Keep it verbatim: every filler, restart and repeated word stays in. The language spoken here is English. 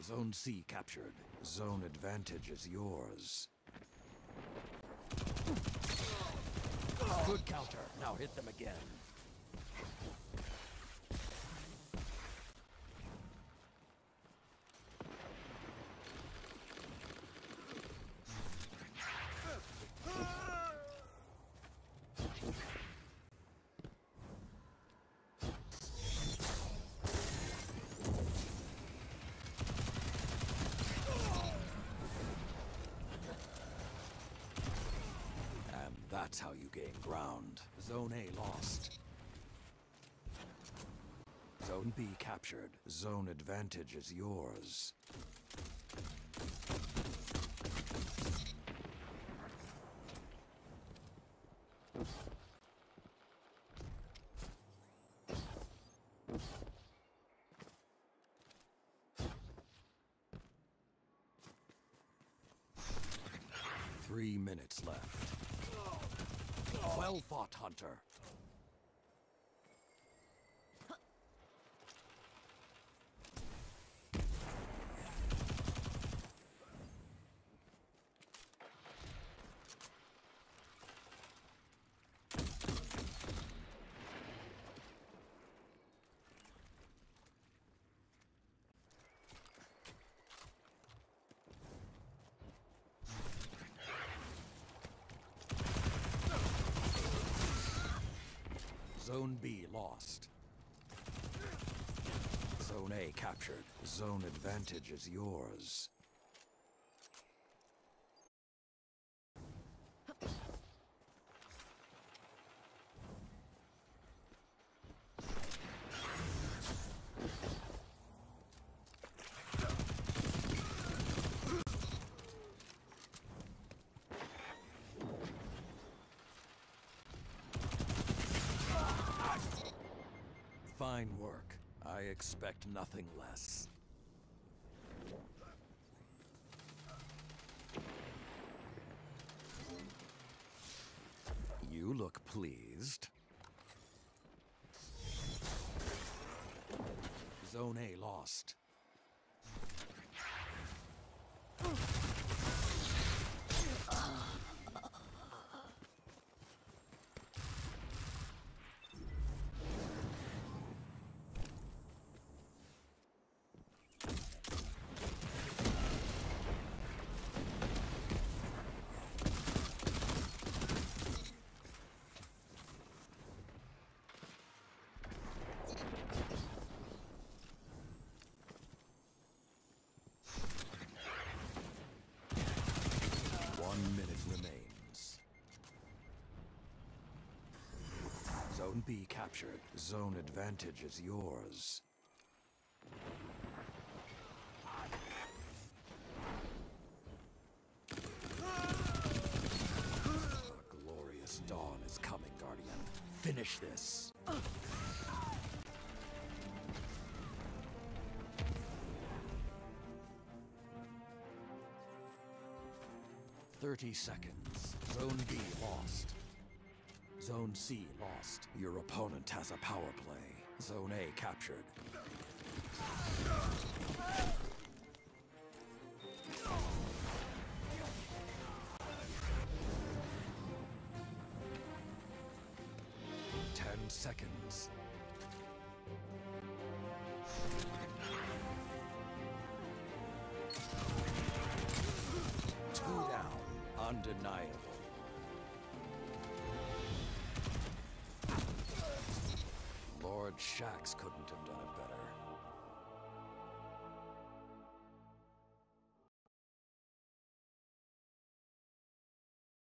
Zone C captured. Zone advantage is yours. Good counter. Now hit them again. That's how you gain ground. Zone A lost. Zone B captured. Zone advantage is yours. Three minutes left. Well fought, Hunter. Zone B lost. Zone A captured. Zone advantage is yours. Fine work. I expect nothing less. You look pleased. Zone A lost. One minute remains. Zone B captured. Zone advantage is yours. A glorious dawn is coming, Guardian. Finish this. Thirty seconds. Zone B lost. Zone C lost. Your opponent has a power play. Zone A captured. Ten seconds. Two down. Undeniable. Lord Shaxx couldn't have done it better.